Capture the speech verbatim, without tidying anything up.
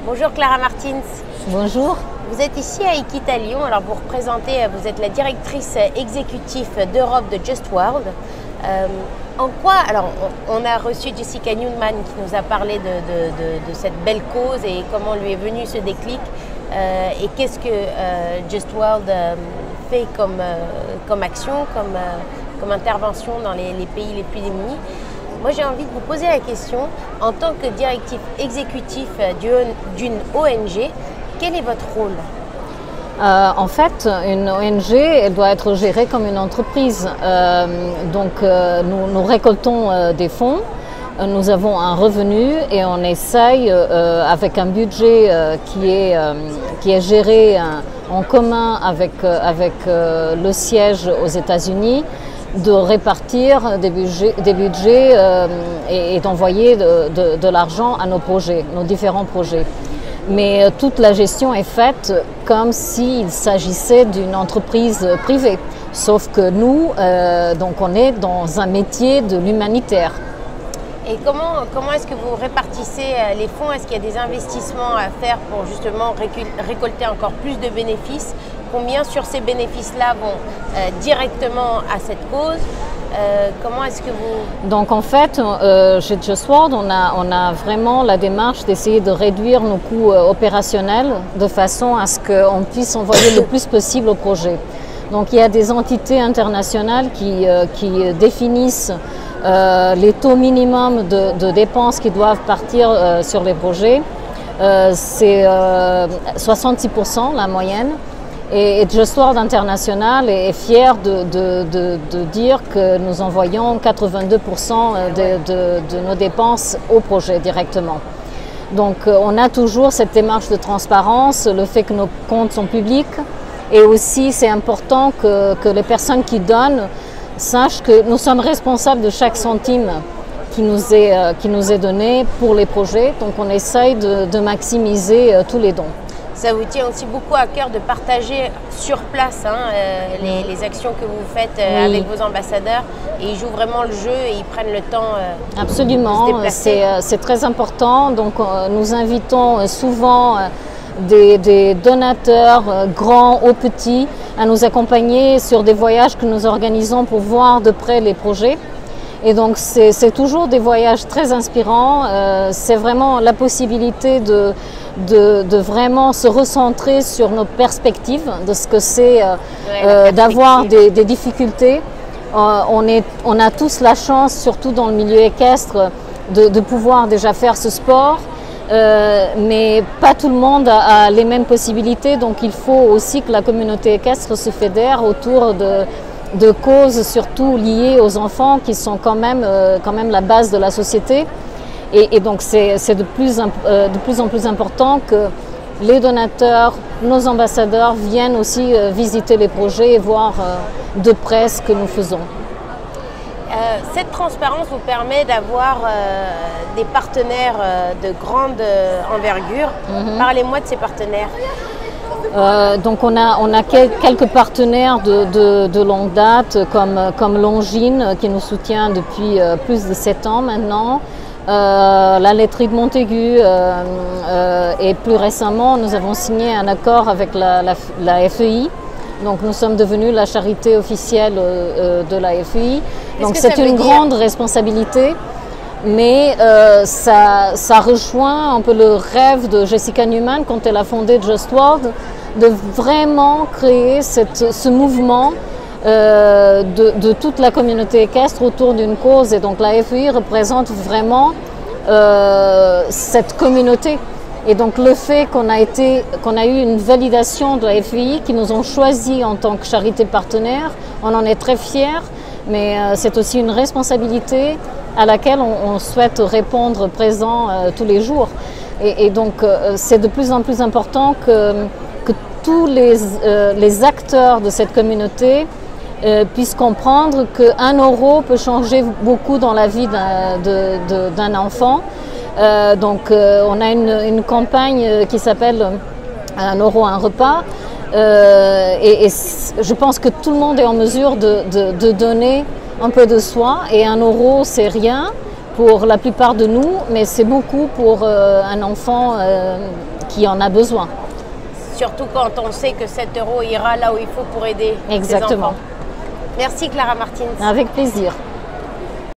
Bonjour Clara Martins. Bonjour. Vous êtes ici à Equita Lyon. Alors vous représentez, vous êtes la directrice exécutive d'Europe de Just World. Euh, en quoi, alors on, on a reçu Jessica Newman qui nous a parlé de, de, de, de cette belle cause et comment lui est venu ce déclic euh, et qu'est-ce que euh, Just World euh, fait comme, euh, comme action, comme, euh, comme intervention dans les, les pays les plus démunis. Moi, j'ai envie de vous poser la question, en tant que directrice exécutive d'une O N G, quel est votre rôle ? euh, En fait, une O N G, elle doit être gérée comme une entreprise. Euh, donc, euh, nous, nous récoltons euh, des fonds, euh, nous avons un revenu et on essaye, euh, avec un budget euh, qui, est, euh, qui est géré euh, en commun avec, euh, avec euh, le siège aux États-Unis, de répartir des budgets, des budgets euh, et, et d'envoyer de, de, de l'argent à nos projets, nos différents projets. Mais euh, toute la gestion est faite comme s'il s'agissait d'une entreprise privée. Sauf que nous, euh, donc on est dans un métier de l'humanitaire. Et comment, comment est-ce que vous répartissez les fonds? Est-ce qu'il y a des investissements à faire pour justement récolter encore plus de bénéfices? Combien sur ces bénéfices-là vont euh, directement à cette cause? euh, Comment est-ce que vous... Donc en fait, euh, chez Just World, on a, on a vraiment la démarche d'essayer de réduire nos coûts euh, opérationnels de façon à ce qu'on puisse envoyer le plus possible au projet. Donc il y a des entités internationales qui, euh, qui définissent euh, les taux minimums de, de dépenses qui doivent partir euh, sur les projets. Euh, C'est euh, soixante-six pour cent la moyenne. Et Just World International est fier de, de, de, de dire que nous envoyons quatre-vingt-deux pour cent de, de, de nos dépenses au projet directement. Donc on a toujours cette démarche de transparence, le fait que nos comptes sont publics. Et aussi c'est important que, que les personnes qui donnent sachent que nous sommes responsables de chaque centime qui nous est, qui nous est donné pour les projets. Donc on essaye de, de maximiser tous les dons. Ça vous tient aussi beaucoup à cœur de partager sur place hein, euh, les, les actions que vous faites euh, oui. avec vos ambassadeurs et ils jouent vraiment le jeu et ils prennent le temps euh, Absolument, de se déplacer. C'est très important. Donc euh, nous invitons souvent euh, des, des donateurs euh, grands ou petits à nous accompagner sur des voyages que nous organisons pour voir de près les projets. Et donc c'est toujours des voyages très inspirants, euh, c'est vraiment la possibilité de, de, de vraiment se recentrer sur nos perspectives, de ce que c'est euh, ouais, euh, d'avoir des, des difficultés. Euh, on, est, on a tous la chance, surtout dans le milieu équestre, de, de pouvoir déjà faire ce sport, euh, mais pas tout le monde a, a les mêmes possibilités, donc il faut aussi que la communauté équestre se fédère autour de de causes surtout liées aux enfants qui sont quand même, euh, quand même la base de la société. Et, et donc c'est de, euh, de plus en plus important que les donateurs, nos ambassadeurs viennent aussi euh, visiter les projets et voir euh, de près ce que nous faisons. Euh, cette transparence vous permet d'avoir euh, des partenaires euh, de grande envergure. Mm-hmm. Parlez-moi de ces partenaires. Euh, donc on a, on a quelques partenaires de, de, de longue date comme, comme Longines qui nous soutient depuis euh, plus de sept ans maintenant, euh, la laiterie de Montaigu euh, euh, et plus récemment nous avons signé un accord avec la, la, la F E I. Donc nous sommes devenus la charité officielle euh, de la F E I. Donc c'est une grande responsabilité. Mais euh, ça, ça rejoint un peu le rêve de Jessica Newman quand elle a fondé Just World, de vraiment créer cette, ce mouvement euh, de, de toute la communauté équestre autour d'une cause. Et donc la F E I représente vraiment euh, cette communauté. Et donc le fait qu'on a, été, qu'on a eu une validation de la F E I, qui nous ont choisi en tant que charité partenaire, on en est très fiers, mais euh, c'est aussi une responsabilité à laquelle on, on souhaite répondre présent euh, tous les jours. Et, et donc euh, c'est de plus en plus important que, que tous les, euh, les acteurs de cette communauté euh, puissent comprendre qu'un euro peut changer beaucoup dans la vie d'un d'un enfant. Euh, donc euh, on a une, une campagne qui s'appelle Un euro, un repas. Euh, et, et je pense que tout le monde est en mesure de, de, de donner un peu de soi, et un euro c'est rien, pour la plupart de nous, mais c'est beaucoup pour euh, un enfant euh, qui en a besoin. Surtout quand on sait que sept euros ira là où il faut pour aider Exactement. les enfants. Merci Clara Martins. Avec plaisir.